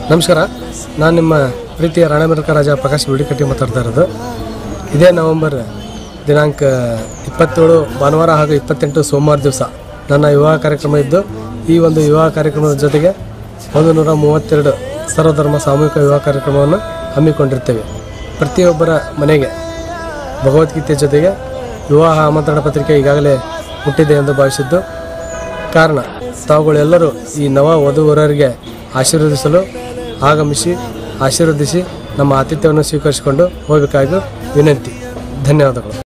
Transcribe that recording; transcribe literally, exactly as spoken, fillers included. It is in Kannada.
ನಮಸ್ಕಾರ, ನಾನು ನಿಮ್ಮ ಪ್ರೀತಿಯ ರಾಣೆಬೆನ್ನೂರು ರಾಜ ಪ್ರಕಾಶ್ ಬಿಡಿಕಟ್ಟಿ ಮಾತಾಡ್ತಾ ಇರೋದು. ಇದೇ ನವೆಂಬರ್ ದಿನಾಂಕ ಇಪ್ಪತ್ತೇಳು ಭಾನುವಾರ ಹಾಗೂ ಇಪ್ಪತ್ತೆಂಟು ಸೋಮವಾರ ದಿವಸ ನನ್ನ ವಿವಾಹ ಕಾರ್ಯಕ್ರಮ ಇದ್ದು, ಈ ಒಂದು ವಿವಾಹ ಕಾರ್ಯಕ್ರಮದ ಜೊತೆಗೆ ಒಂದು ನೂರ ಮೂವತ್ತೆರಡು ಸರ್ವಧರ್ಮ ಸಾಮೂಹಿಕ ವಿವಾಹ ಕಾರ್ಯಕ್ರಮವನ್ನು ಹಮ್ಮಿಕೊಂಡಿರ್ತೇವೆ. ಪ್ರತಿಯೊಬ್ಬರ ಮನೆಗೆ ಭಗವದ್ಗೀತೆ ಜೊತೆಗೆ ವಿವಾಹ ಆಮಂತ್ರಣ ಪತ್ರಿಕೆ ಈಗಾಗಲೇ ಹುಟ್ಟಿದೆ ಎಂದು ಭಾವಿಸಿದ್ದು, ಕಾರಣ ತಾವುಗಳೆಲ್ಲರೂ ಈ ನವ ವಧುವರರಿಗೆ ಆಶೀರ್ವದಿಸಲು ಆಗಮಿಸಿ ಆಶೀರ್ವದಿಸಿ ನಮ್ಮ ಆತಿಥ್ಯವನ್ನು ಸ್ವೀಕರಿಸಿಕೊಂಡು ಹೋಗಬೇಕಾಗಿ ವಿನಂತಿ. ಧನ್ಯವಾದಗಳು.